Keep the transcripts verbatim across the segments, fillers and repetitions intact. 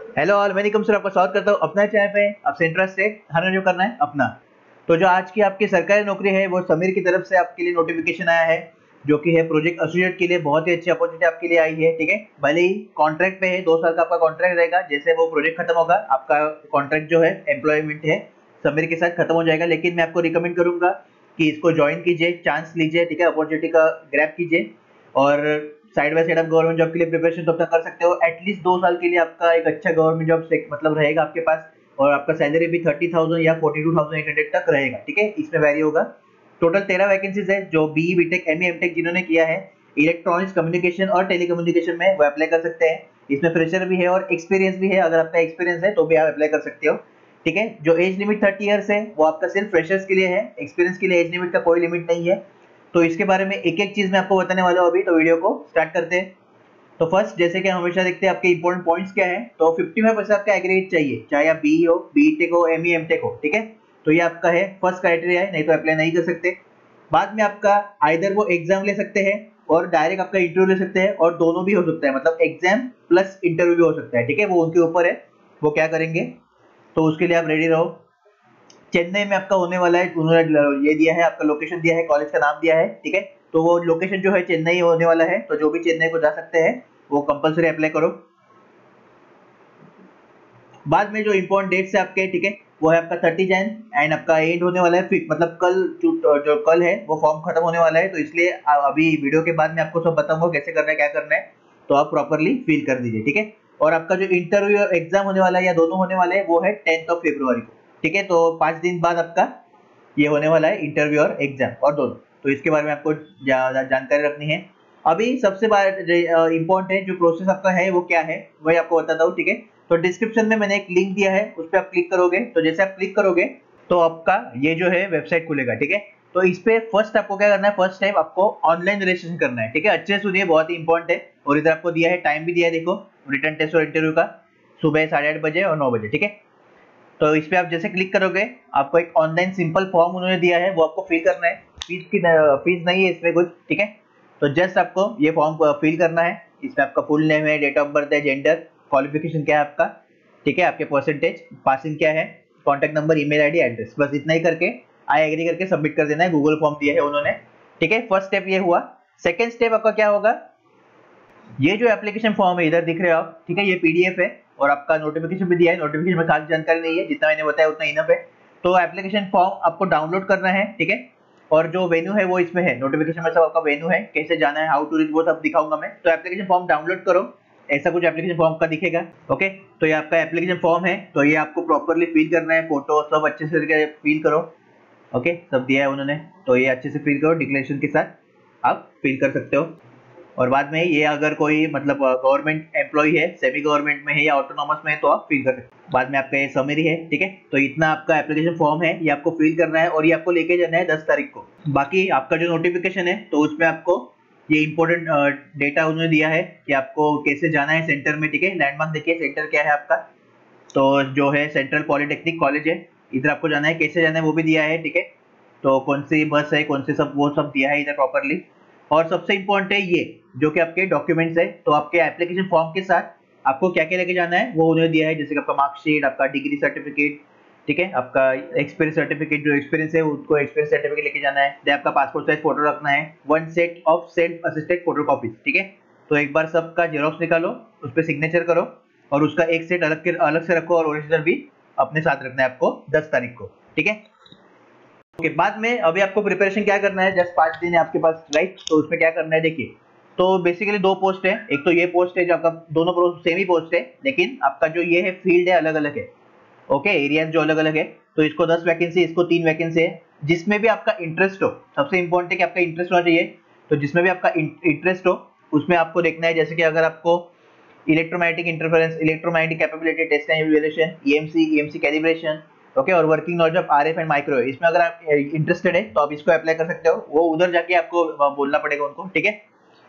Hello all, मैं Nikumbh sir आपका स्वागत करता हूँ अपना चैनल पे। आपसे इंटरेस्ट है, हमें जो करना है अपना। तो जो आज की आपकी सरकारी नौकरी है वो समीर की तरफ से आपके लिए नोटिफिकेशन आया है, जो कि है प्रोजेक्ट एसोसिएट के लिए। बहुत ही अच्छी अपॉर्चुनिटी आपके लिए आई है, ठीक है। भले ही कॉन्ट्रैक्ट पे है, दो साल का आपका कॉन्ट्रैक्ट रहेगा। जैसे वो प्रोजेक्ट खत्म होगा, आपका कॉन्ट्रैक्ट जो है एम्प्लॉयमेंट है समीर के साथ खत्म हो जाएगा। लेकिन मैं आपको रिकमेंड करूंगा कि इसको ज्वाइन कीजिए, चांस लीजिए, ठीक है। अपॉर्चुनिटी का ग्रैब कीजिए और साइड बाय साइड आप गवर्नमेंट जॉब के लिए प्रिपरेशन तो अपना कर सकते हो। एटलीस्ट दो साल के लिए आपका एक अच्छा गवर्नमेंट जॉब मतलब रहेगा आपके पास, और आपका सैलरी भी थर्टी थाउजेंड या forty two thousand eight hundred तक रहेगा, ठीक है। इसमें वैरी होगा। टोटल तेरह वैकेंसीज है। जो B BTech M MTech जिन्होंने किया है इलेक्ट्रॉनिक्स कम्युनिकेशन और टेलीकम्युनिकेशन में, वो अप्लाई कर सकते हैं। इसमें फ्रेशर भी है और एक्सपीरियंस भी है। अगर आपका एक्सपीरियंस है तो भी आप अप्लाई कर सकते हो, ठीक है। जो एज लिमिट थर्टी ईयर्स है वो आपका सिर्फ फ्रेशर्स के लिए है। एक्सपीरियंस के लिए एज लिमिट का कोई लिमिट नहीं है। तो इसके बारे में एक एक चीज मैं आपको बताने वाला हूँ अभी। तो वीडियो को स्टार्ट करते हैं। तो फर्स्ट, जैसे कि हम हमेशा देखते हैं आपके इंपॉर्टेंट पॉइंट्स क्या है, तो फिफ्टी फाइव परसेंट आपका एग्रीगेट चाहिए, चाहे आप बी हो, बीटेक हो, एमई एमटेक हो, ठीक है। तो ये आपका है फर्स्ट क्राइटेरिया है, नहीं तो अप्लाई नहीं कर सकते। बाद में आपका आइदर वो एग्जाम ले सकते हैं और डायरेक्ट आपका इंटरव्यू ले सकते हैं, और दोनों भी हो सकता है, मतलब एग्जाम प्लस इंटरव्यू भी हो सकता है, ठीक है। वो उनके ऊपर है, वो क्या करेंगे। तो उसके लिए आप रेडी रहो। चेन्नई में आपका होने वाला है, उन्होंने ये दिया है, आपका लोकेशन दिया है, कॉलेज का नाम दिया है, ठीक है। तो वो लोकेशन जो है चेन्नई होने वाला है। तो जो भी चेन्नई को जा सकते हैं वो कंपलसरी अप्लाई करो। बाद में जो इंपॉर्टेंट डेट्स है आपके, ठीक है, वो है आपका थर्टी जैन एंड आपका एंड होने वाला है फिर, मतलब कल जो कल है वो फॉर्म खत्म होने वाला है। तो इसलिए अभी वीडियो के बाद में आपको सब बताऊंगा कैसे करना है, क्या करना है। तो आप प्रॉपरली फिल कर दीजिए, ठीक है। और आपका जो इंटरव्यू और एग्जाम होने वाला है या दोनों होने वाले हैं वो है टेंथ ऑफ फेब्रुआरी को, ठीक है। तो पांच दिन बाद आपका ये होने वाला है इंटरव्यू और एग्जाम और दोनों। तो इसके बारे में आपको जा, जानकारी रखनी है। अभी सबसे इंपॉर्टेंट है जो प्रोसेस आपका है वो क्या है, वही आपको बताता हूँ, ठीक है। तो डिस्क्रिप्शन में मैंने एक लिंक दिया है, उस पर आप क्लिक करोगे। तो जैसे आप क्लिक करोगे तो आपका ये जो है वेबसाइट खुलेगा, ठीक है। तो इस पे फर्स्ट आपको क्या करना है, फर्स्ट स्टेप आपको ऑनलाइन रजिस्ट्रेशन करना है, ठीक है। अच्छे से सुनिए, बहुत ही इंपॉर्टेंट है। और इधर आपको दिया है, टाइम भी दिया है, देखो, रिटर्न टेस्ट और इंटरव्यू का सुबह साढ़े आठ बजे और नौ बजे, ठीक है। तो इस पे आप जैसे क्लिक करोगे, आपको एक ऑनलाइन सिंपल फॉर्म उन्होंने दिया है, वो आपको फिल करना है। फीस की फीस नहीं है इसमें कुछ, ठीक है। तो जस्ट आपको ये फॉर्म फिल करना है। इसमें आपका फुल नेम है, डेट ऑफ बर्थ है, जेंडर, क्वालिफिकेशन क्या है आपका, ठीक है, आपके परसेंटेज, पासिंग क्या है, contact number, email ID, address, बस इतना ही करके आई एग्री करके सबमिट कर देना है। गूगल फॉर्म दिया है उन्होंने, ठीक है। फर्स्ट स्टेप ये हुआ। सेकेंड स्टेप आपका क्या होगा, ये जो एप्लीकेशन फॉर्म है इधर दिख रहे हो आप, ठीक है, ये पीडीएफ है और आपका नोटिफिकेशन भी दिया है। नोटिफिकेशन में खास जानकारी नहीं है, जितना मैंने बताया उतना इनफ है। तो एप्लीकेशन फॉर्म आपको डाउनलोड करना है, ठीक है। और जो वेन्यू है वो इसमें है, नोटिफिकेशन में सब आपका वेन्यू है, कैसे जाना है, हाउ टू रीच, वो सब दिखाऊंगा मैं। तो एप्लीकेशन फॉर्म डाउनलोड करो, ऐसा कुछ एप्लीकेशन फॉर्म का दिखेगा, ओके। तो ये आपका एप्लीकेशन फॉर्म है, तो ये आपको प्रॉपरली फिल करना है। फोटो सब अच्छे से फिल करो, ओके, सब दिया है उन्होंने। तो ये अच्छे से फिल करो, डिक्लेरेशन के साथ आप फिल कर सकते हो। और बाद में ये अगर कोई मतलब गवर्नमेंट एम्प्लॉय है, सेमी गवर्नमेंट में है या ऑटोनॉमस में है, तो आप फिल कर सकते हैं। बाद में आपका ये समरी है, ठीक है। तो इतना आपका एप्लीकेशन फॉर्म है, ये आपको फिल करना है और ये आपको लेके जाना है दस तारीख को। बाकी आपका जो नोटिफिकेशन है तो उसमें आपको ये इंपॉर्टेंट डेटा उन्होंने दिया है कि आपको कैसे जाना है सेंटर में, ठीक है। लैंडमार्क देखिए, सेंटर क्या है आपका, तो जो है सेंट्रल पॉलिटेक्निक कॉलेज है, इधर आपको जाना है। कैसे जाना है वो भी दिया है, ठीक है। तो कौन सी बस है, कौन से सब, वो सब दिया है इधर प्रॉपरली। और सबसे इंपॉर्टेंट है ये जो कि आपके डॉक्यूमेंट्स है, तो आपके एप्लीकेशन फॉर्म के साथ आपको क्या क्या लेके जाना है वो उन्होंने दिया है। जैसे कि आपका मार्कशीट, आपका डिग्री सर्टिफिकेट, ठीक है, आपका एक्सपीरियंस सर्टिफिकेट, जो एक्सपीरियंस है उसको एक्सपीरियंस सर्टिफिकेट लेके जाना है। देन आपका पासपोर्ट साइज फोटो रखना है, one set of self assisted photocopies, ठीक है। तो एक बार सबका जेरोक्स निकालो, उस पर सिग्नेचर करो और उसका एक सेट अलग के अलग से रखो, और ओरिजिनल भी अपने साथ रखना है आपको दस तारीख को, ठीक है। ओके, बाद में अभी आपको प्रिपरेशन क्या करना है, जस्ट पांच दिन है आपके पास, राइट। तो उसमें क्या करना है, देखिए, तो बेसिकली दो पोस्ट है। एक तो ये पोस्ट है जो आपका, दोनों पोस्ट सेम ही पोस्ट है, लेकिन आपका जो ये है फील्ड है अलग अलग है, ओके, एरियाज जो अलग अलग है। तो इसको दस वैकेंसी, इसको तीन वैकेंसी है। जिसमें भी आपका इंटरेस्ट हो, सबसे इंपॉर्टेंट है कि आपका इंटरेस्ट होना चाहिए। तो जिसमें भी आपका इंटरेस्ट हो उसमें आपको देखना है। जैसे कि अगर आपको electromagnetic interference, electromagnetic capability test and evaluation, EMC, EMC calibration, okay, और working knowledge of RF and microwave, इसमें अगर आप इंटरेस्टेड है तो आप इसको अप्लाई कर सकते हो। वो उधर जाके आपको बोलना पड़ेगा उनको, ठीक है।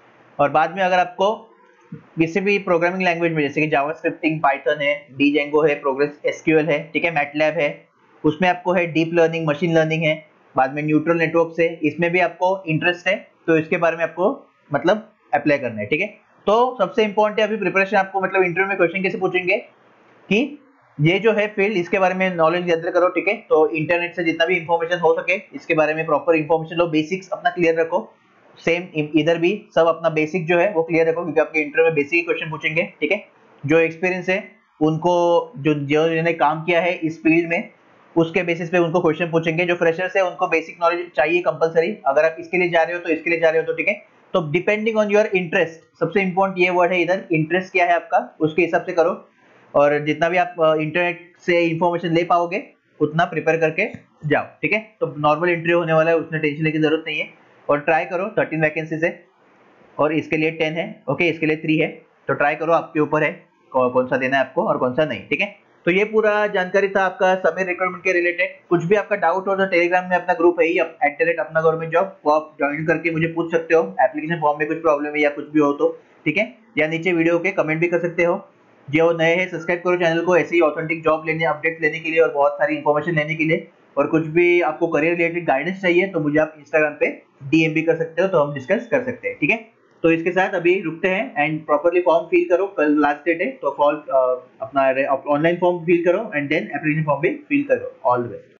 और बाद में अगर आपको किसी भी प्रोग्रामिंग लैंग्वेज में, जैसे कि जावास्क्रिप्टिंग, पाइथन है, डी जेंगो है, प्रोग्रेस एसक्यूएल है, ठीक है, मैटलैब है, उसमें आपको है डीप लर्निंग, मशीन लर्निंग है। बाद में न्यूरल नेटवर्क्स है, इसमें भी आपको इंटरेस्ट है तो इसके बारे में आपको मतलब अप्लाई करना है, ठीक है। तो सबसे इंपॉर्टेंट है अभी प्रिपरेशन आपको, मतलब इंटरव्यू में क्वेश्चन कैसे पूछेंगे, कि ये जो है फील्ड, इसके बारे में नॉलेज गैदर करो, ठीक है। तो इंटरनेट से जितना भी इंफॉर्मेशन हो सके इसके बारे में प्रॉपर इंफॉर्मेशन लो, बेसिक्स अपना क्लियर रखो। सेम इधर भी सब अपना बेसिक जो है वो क्लियर रखो, क्योंकि आपके इंटरव्यू में बेसिक क्वेश्चन पूछेंगे, ठीक है। जो एक्सपीरियंस है उनको, जो जिन्होंने काम किया है इस फील्ड में, उसके बेसिस पे उनको क्वेश्चन पूछेंगे। जो फ्रेशर्स है उनको बेसिक नॉलेज चाहिए कंपलसरी, अगर आप इसके लिए जा रहे हो तो इसके लिए जा रहे हो तो ठीक है। तो डिपेंडिंग ऑन योर इंटरेस्ट, सबसे इंपॉर्टेंट ये वर्ड है इधर, इंटरेस्ट क्या है आपका, उसके हिसाब से करो। और जितना भी आप इंटरनेट से इंफॉर्मेशन ले पाओगे उतना प्रिपेयर करके जाओ, ठीक है। तो नॉर्मल इंटरव्यू होने वाला है, उसमें टेंशन लेने की जरूरत नहीं है। और ट्राई करो, थर्टीन वैकेंसीज है और इसके लिए टेन है, ओके, इसके लिए थ्री है। तो ट्राई करो, आपके ऊपर है कौन सा देना है आपको और कौन सा नहीं, ठीक है। तो ये पूरा जानकारी था आपका समीर रिक्रूटमेंट के रिलेटेड। कुछ भी आपका डाउट हो तो टेलीग्राम में अपना ग्रुप है ही, एट द रेट अपना गवर्नमेंट जॉब, वो आप ज्वाइन करके मुझे पूछ सकते हो। एप्लीकेशन फॉर्म में कुछ प्रॉब्लम है या कुछ भी हो तो, ठीक है। या नीचे वीडियो के कमेंट भी कर सकते हो। जो नए हैं सब्सक्राइब करो चैनल को, ऐसे ही ऑथेंटिक जॉब लेने, अपडेट लेने के लिए और बहुत सारी इन्फॉर्मेशन लेने के लिए। और कुछ भी आपको करियर रिलेटेड गाइडेंस चाहिए तो मुझे आप इंस्टाग्राम पे डीएम भी कर सकते हो, तो हम डिस्कस कर सकते हैं, ठीक है। तो इसके साथ अभी रुकते हैं एंड प्रॉपर्ली फॉर्म फिल करो, कल लास्ट डेट है। तो फॉर्म अपना ऑनलाइन फॉर्म फिल करो एंड देन एप्लीकेशन फॉर्म भी फिल करो। All the best.